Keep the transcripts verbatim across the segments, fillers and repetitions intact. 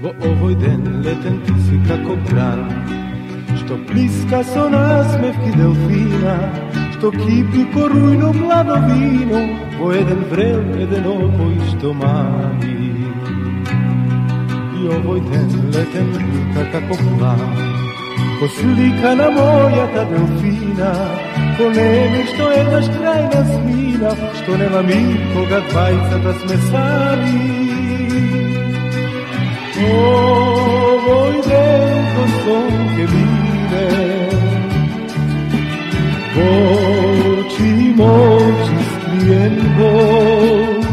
Во овој ден летен ти си како гран, што плиска со насмевки делфина, што кипи ко рујно младо вино, во еден врел, еден опој што мами. И овој ден летен лука како план, ко слика на мојата делфина, ко неми што еднаш крај нас мина, што нема мир кога двајцата сме сами. Овој ден ко сон ке биде, во очи моји скриен Бог,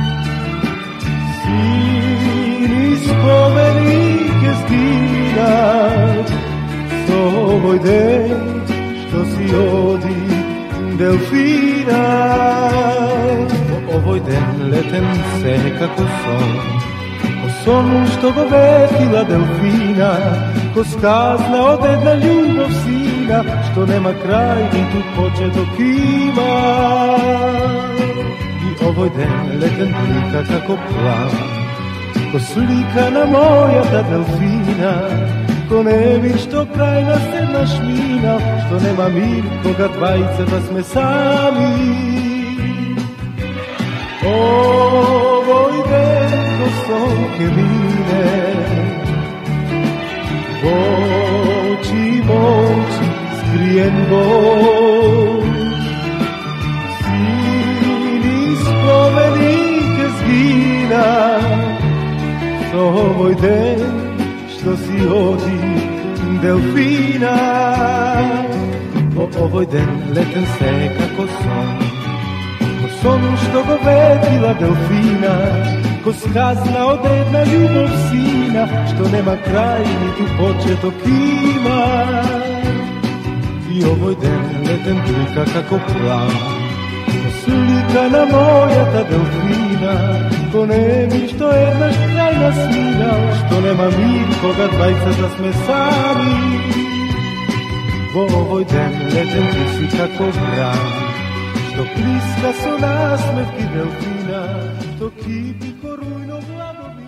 сини спомени ке згинат, со овој ден што си оди делфина. Во овој ден летен се како сон, сон што го ветила делфина, ко сказна од една љубов сина, што нема крај ниту почеток има. И овој ден летен плика како план, ко слика на мојата делфина, ко неби што крај нас еднаш мина, што нема мир кога двајцата сме сами. Овој ден ко сон ке биде, во очи моји скриен Бог, сини спомени ке згинат, со овој ден што си оди делфина. Во овој ден летен се како сон, сон што го ветила делфина, ко сказна од една љубов сина, што нема крај ниту почеток има. И овој ден летен плика како план, ко слика на мојата делфина, ко неми што еднаш крај нас мина, што нема мир кога двајцата сме сами. Во овој ден летен ти си како гран, што плиска со насмевки делфина, што кипи ко рујно младо вино.